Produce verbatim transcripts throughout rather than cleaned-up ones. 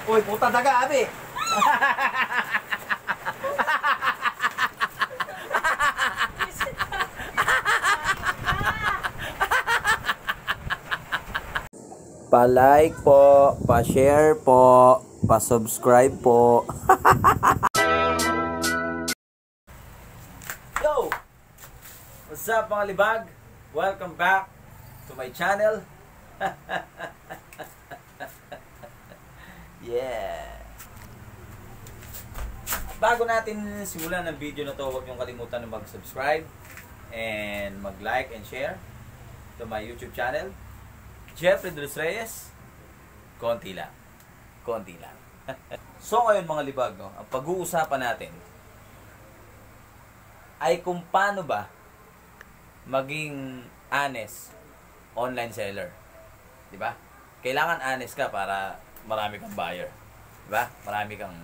Uy, puta daga, abi. Pa-like po, pa-share po, pa-subscribe po. Yo! What's up mga libag? Welcome back to my channel. Yeah! Bago natin simulan ng video na to, huwag niyong kalimutan na mag-subscribe and mag-like and share to my YouTube channel. Jeffrey De Los Reyes, konti lang. Konti lang. So ngayon mga libag, no, ang pag-uusapan natin ay kung paano ba maging honest online seller. Di ba? Kailangan honest ka para marami kang buyer. Di ba? Marami kang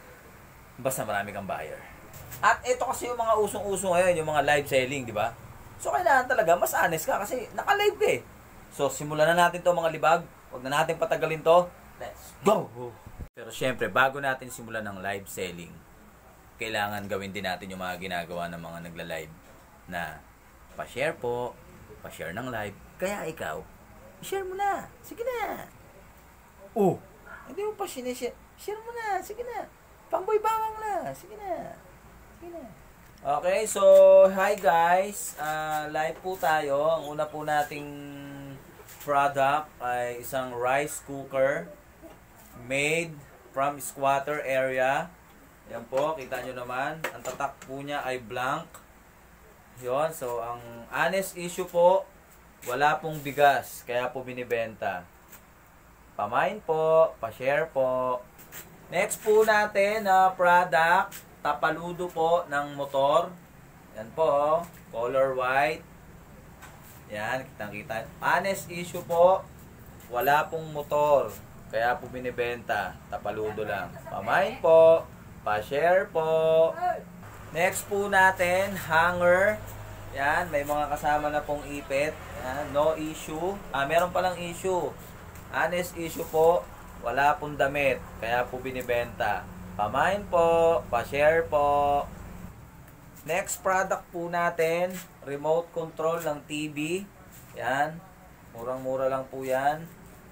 basta marami kang buyer. At ito kasi yung mga usong-usong ngayon, yung mga live selling, di ba? So kailangan talaga mas honest ka kasi naka-live ka eh. So, simulan na natin to mga libag. Huwag na natin patagalin to. Let's go! Pero syempre, bago natin simulan ng live selling, kailangan gawin din natin yung mga ginagawa ng mga nagla-live na pa-share po, pa-share ng live. Kaya ikaw, share mo na. Sige na. Oh, hindi mo pa sinishare. Share mo na. Sige na. Pangboy bawang na. Sige na. Sige na. Okay, so, hi guys. Uh, live po tayo. Ang una po nating product ay isang rice cooker made from squatter area. Yan po, kita nyo naman. Ang tatak po niya ay blank. Yon, so ang honest issue po, wala pong bigas, kaya po binibenta. Pamain po, pa-share po. Next po natin na uh, product, tapaludo po ng motor. Yan po, color white. Yan, kitang-kita. Honest issue po, wala pong motor. Kaya po binibenta. Tapaludo lang. Pamain po. Pa-share po. Next po natin, hanger. Yan, may mga kasama na pong ipit. Yan, no issue. Ah, meron palang issue. Honest issue po, wala pong damit. Kaya po binibenta. Pamain po. Pa-share po. Next product po natin, remote control ng T V. Yan. Murang-mura lang po yan.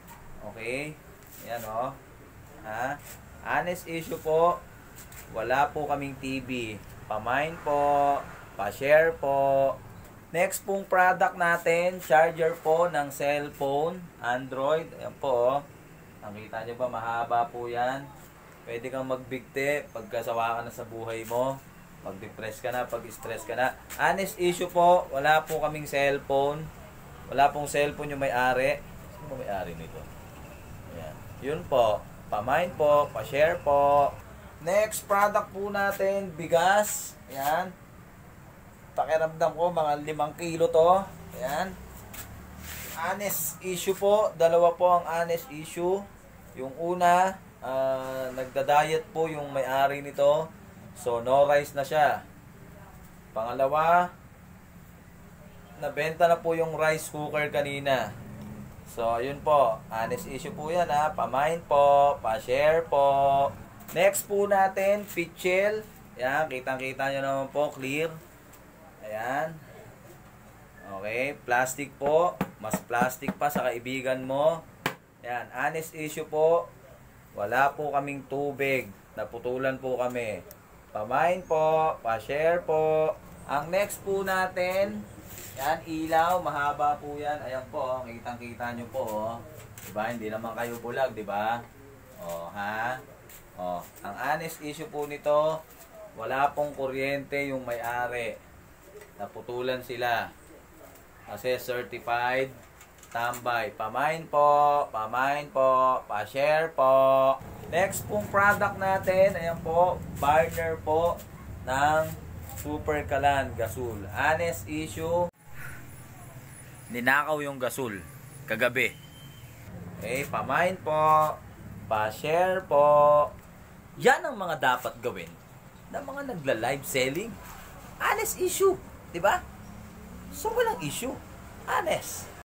Okay. Yan o. Oh. Ha? Honest issue po, wala po kaming T V. Pamain po. Pa-share po. Next pong product natin, charger po ng cellphone, Android. Ayan po. Oh. Nakita nyo ba? Mahaba po yan. Pwede kang magbigti pagkasawa ka na sa buhay mo. Pag-depress ka na, pag-stress ka na. Honest issue po, wala po kaming cellphone. Wala pong cellphone yung may-ari. Sino ba may-ari nito? Ayan. Yun po. Pamain po, pa-share po. Next product po natin, bigas. Ayan. Pakiramdam ko, mga limang kilo to. Ayan. Honest issue po. Dalawa po ang honest issue. Yung una, uh, nagda-diet po yung may-ari nito. So, no rice na siya. Pangalawa, nabenta na po yung rice cooker kanina. So, ayun po. Honest issue po yan ha. Pamain po. Pa-share po. Next po natin, pitchel. Ayan, kitang-kita nyo naman po. Clear. Ayan. Okay. Plastic po. Mas plastic pa sa kaibigan mo. Ayan. Honest issue po. Wala po kaming tubig. Naputulan po kami. Pamain po, pa-share po. Ang next po natin, yan, ilaw, mahaba po yan. Ayan po, kitang-kita nyo po. Oh. Diba, hindi naman kayo bulag, diba? O, ha? O, ang honest issue po nito, wala pong kuryente yung may-ari. Naputulan sila. Kasi certified tambay. Pamain po, pamain po, pa-share po. Next pong product natin, ayan po, burner po ng Super Kalan Gasol. Honest issue, ninakaw yung gasol kagabi. Okay, pamain po, pa-share po. Yan ang mga dapat gawin ng mga nagla-live selling. Honest issue, di ba? So walang issue. Honest.